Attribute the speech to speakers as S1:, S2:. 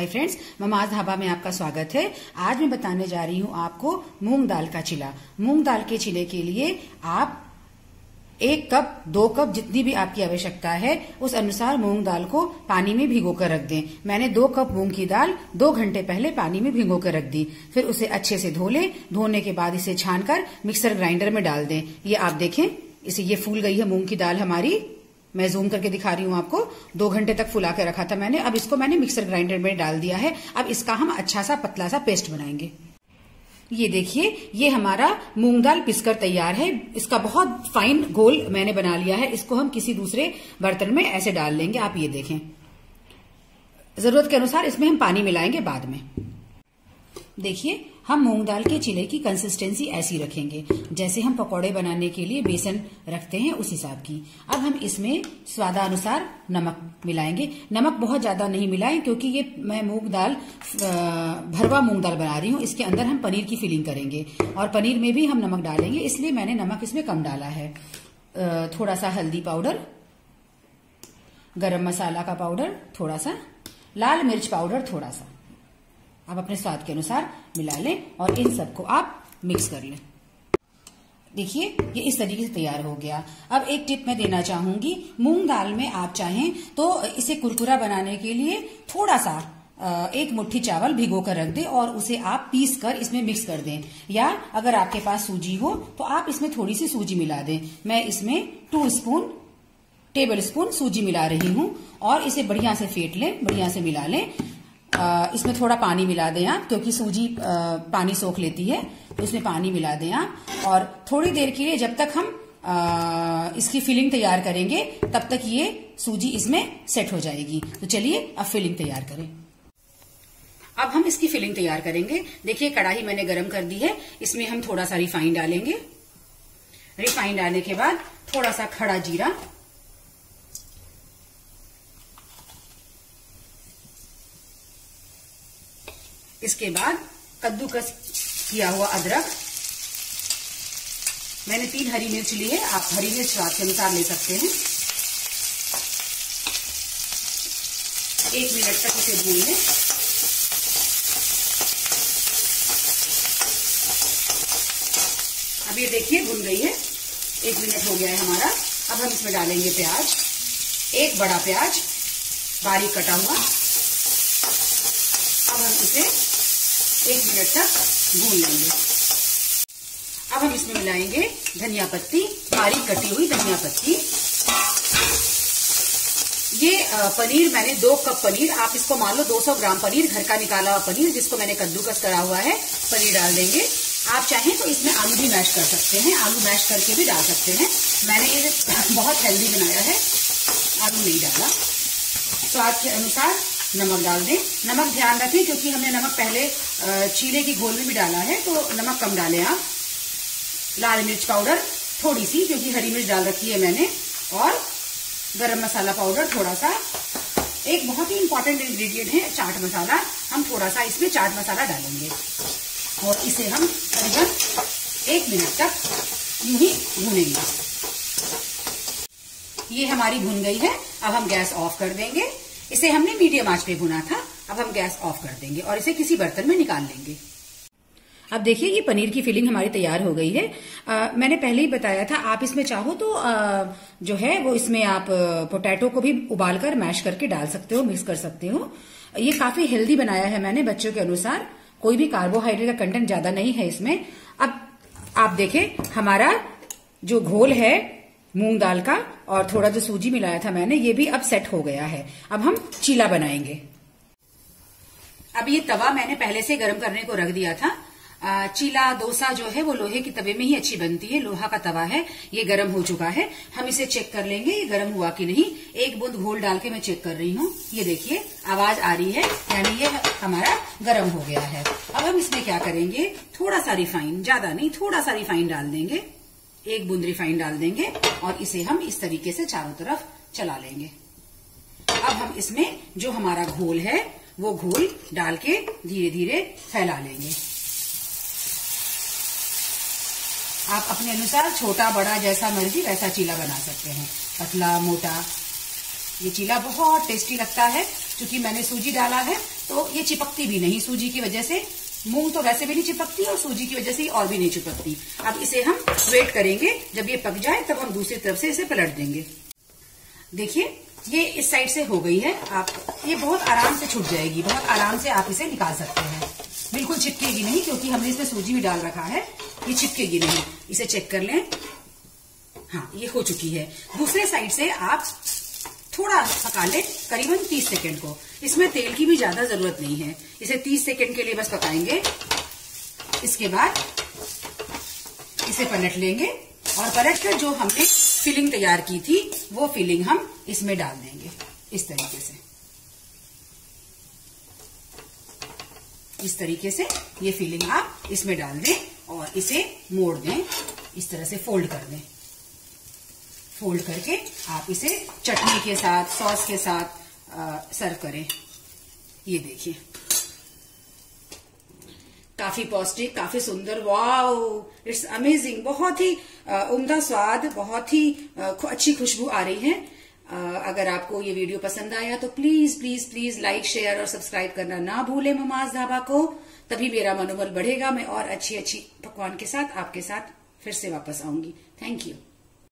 S1: Friends, mama's dhaba में आपका स्वागत है। आज मैं बताने जा रही हूँ आपको मूंग दाल का चिला। मूंग दाल के चिले के लिए आप 1 कप 2 कप जितनी भी आपकी आवश्यकता है उस अनुसार मूंग दाल को पानी में भिगो कर रख दें। मैंने 2 कप मूंग की दाल 2 घंटे पहले पानी में भिगो कर रख दी। फिर उसे अच्छे से धो लें। धोने के बाद इसे छानकर मिक्सर ग्राइंडर में डाल दें। ये आप देखें, इसे ये फूल गई है मूंग की दाल हमारी। मैं जूम करके दिखा रही हूँ आपको। 2 घंटे तक फुला के रखा था मैंने। अब इसको मैंने मिक्सर ग्राइंडर में डाल दिया है। अब इसका हम अच्छा सा पतला सा पेस्ट बनाएंगे। ये देखिए, ये हमारा मूंग दाल पिसकर तैयार है। इसका बहुत फाइन घोल मैंने बना लिया है। इसको हम किसी दूसरे बर्तन में ऐसे डाल लेंगे। आप ये देखें, जरूरत के अनुसार इसमें हम पानी मिलाएंगे बाद में। देखिए, हम मूंग दाल के चिले की कंसिस्टेंसी ऐसी रखेंगे जैसे हम पकौड़े बनाने के लिए बेसन रखते हैं, उस हिसाब की। अब हम इसमें स्वादानुसार नमक मिलाएंगे। नमक बहुत ज्यादा नहीं मिलाएं क्योंकि ये मैं मूंग दाल भरवा मूंग दाल बना रही हूँ। इसके अंदर हम पनीर की फिलिंग करेंगे और पनीर में भी हम नमक डालेंगे, इसलिए मैंने नमक इसमें कम डाला है। थोड़ा सा हल्दी पाउडर, गरम मसाला का पाउडर थोड़ा सा, लाल मिर्च पाउडर थोड़ा सा। आप अपने स्वाद के अनुसार मिला लें और इन सबको आप मिक्स कर लें। देखिए, ये इस तरीके से तैयार हो गया। अब एक टिप मैं देना चाहूंगी, मूंग दाल में आप चाहें तो इसे कुरकुरा बनाने के लिए थोड़ा सा 1 मुट्ठी चावल भिगो कर रख दें और उसे आप पीस कर इसमें मिक्स कर दें। या अगर आपके पास सूजी हो तो आप इसमें थोड़ी सी सूजी मिला दें। मैं इसमें 2 टेबल स्पून सूजी मिला रही हूं और इसे बढ़िया से फेंट लें, बढ़िया से मिला लें। इसमें थोड़ा पानी मिला दें आप, क्योंकि सूजी पानी सोख लेती है, तो इसमें पानी मिला दें आप। और थोड़ी देर के लिए, जब तक हम इसकी फिलिंग तैयार करेंगे तब तक ये सूजी इसमें सेट हो जाएगी। तो चलिए अब फिलिंग तैयार करें। अब हम इसकी फिलिंग तैयार करेंगे। देखिए, कढ़ाई मैंने गरम कर दी है। इसमें हम थोड़ा सा रिफाइंड डालेंगे। रिफाइंड डालने के बाद थोड़ा सा खड़ा जीरा, इसके बाद कद्दूकस किया हुआ अदरक। मैंने 3 हरी मिर्च ली है, आप हरी मिर्च स्वाद के अनुसार ले सकते हैं। 1 मिनट तक इसे भून लें। अब ये देखिए भुन गई है, 1 मिनट हो गया है हमारा। अब हम इसमें डालेंगे प्याज, 1 बड़ा प्याज बारीक कटा हुआ। अब हम इसे 1 मिनट तक भून लेंगे। अब हम इसमें मिलाएंगे धनिया पत्ती, बारीक कटी हुई धनिया पत्ती। ये पनीर मैंने 2 कप पनीर, आप इसको मान लो 200 ग्राम पनीर, घर का निकाला हुआ पनीर जिसको मैंने कद्दूकस करा हुआ है, पनीर डाल देंगे। आप चाहें तो इसमें आलू भी मैश कर सकते हैं, आलू मैश करके भी डाल सकते हैं। मैंने ये बहुत हेल्दी बनाया है, आलू नहीं डाला। स्वाद के अनुसार नमक डाल दें। नमक ध्यान रखें क्योंकि हमने नमक पहले चीले की घोल में भी डाला है, तो नमक कम डालें आप। लाल मिर्च पाउडर थोड़ी सी, क्योंकि हरी मिर्च डाल रखी है मैंने, और गरम मसाला पाउडर थोड़ा सा। एक बहुत ही इंपॉर्टेंट इंग्रेडिएंट है चाट मसाला। हम थोड़ा सा इसमें चाट मसाला डालेंगे और इसे हम करीबन 1 मिनट तक यूं ही भूनेंगे। ये हमारी भुन गई है। अब हम गैस ऑफ कर देंगे। इसे हमने मीडियम आंच पे भुना था। अब हम गैस ऑफ कर देंगे और इसे किसी बर्तन में निकाल लेंगे। अब देखिए, ये पनीर की फिलिंग हमारी तैयार हो गई है। मैंने पहले ही बताया था, आप इसमें चाहो तो जो है वो इसमें आप पोटैटो को भी उबालकर मैश करके डाल सकते हो, मिक्स कर सकते हो। ये काफी हेल्दी बनाया है मैंने बच्चों के अनुसार। कोई भी कार्बोहाइड्रेट का कंटेंट ज्यादा नहीं है इसमें। अब आप देखें, हमारा जो घोल है मूंग दाल का और थोड़ा जो सूजी मिलाया था मैंने, ये भी अब सेट हो गया है। अब हम चीला बनाएंगे। अब ये तवा मैंने पहले से गर्म करने को रख दिया था। चीला डोसा जो है वो लोहे की तवे में ही अच्छी बनती है। लोहा का तवा है, ये गर्म हो चुका है। हम इसे चेक कर लेंगे ये गर्म हुआ कि नहीं। 1 बूंद घोल डाल के मैं चेक कर रही हूँ। ये देखिए आवाज आ रही है, यानी ये हमारा गर्म हो गया है। अब हम इसमें क्या करेंगे, थोड़ा सा रिफाइन, ज्यादा नहीं, थोड़ा सा रिफाइन डाल देंगे। 1 बूंद रिफाइन डाल देंगे और इसे हम इस तरीके से चारों तरफ चला लेंगे। अब हम इसमें जो हमारा घोल है वो घोल डाल के धीरे धीरे फैला लेंगे। आप अपने अनुसार छोटा बड़ा जैसा मर्जी वैसा चीला बना सकते हैं, पतला मोटा। ये चीला बहुत टेस्टी लगता है। क्योंकि मैंने सूजी डाला है तो ये चिपकती भी नहीं सूजी की वजह से। मूंग तो वैसे भी नहीं चिपकती और सूजी की वजह से और भी नहीं चिपकती। अब इसे हम वेट करेंगे, जब ये पक जाए तब हम दूसरी तरफ से इसे पलट देंगे। देखिए ये इस साइड से हो गई है। आप ये बहुत आराम से छूट जाएगी, बहुत आराम से आप इसे निकाल सकते हैं। बिल्कुल चिपकेगी नहीं क्योंकि हमने इसमें सूजी भी डाल रखा है, ये चिपकेगी नहीं। इसे चेक कर लें, हाँ ये हो चुकी है। दूसरे साइड से आप थोड़ा पका लें, करीबन 30 सेकंड को। इसमें तेल की भी ज्यादा जरूरत नहीं है, इसे 30 सेकंड के लिए बस पकाएंगे। इसके बाद इसे पलट लेंगे और पलट कर जो हमने फिलिंग तैयार की थी वो फिलिंग हम इसमें डाल देंगे। इस तरीके से ये फिलिंग आप इसमें डाल दें और इसे मोड़ दें, इस तरह से फोल्ड कर दें। फोल्ड करके आप इसे चटनी के साथ, सॉस के साथ सर्व करें। ये देखिए काफी पौष्टिक, काफी सुंदर, वाओ इट्स अमेजिंग। बहुत ही उम्दा स्वाद, बहुत ही अच्छी खुशबू आ रही है। अगर आपको ये वीडियो पसंद आया तो please please please like, share और सब्सक्राइब करना ना भूलें ममाज ढाबा को। तभी मेरा मनोबल बढ़ेगा, मैं और अच्छी अच्छी पकवान के साथ आपके साथ फिर से वापस आऊंगी। Thank you.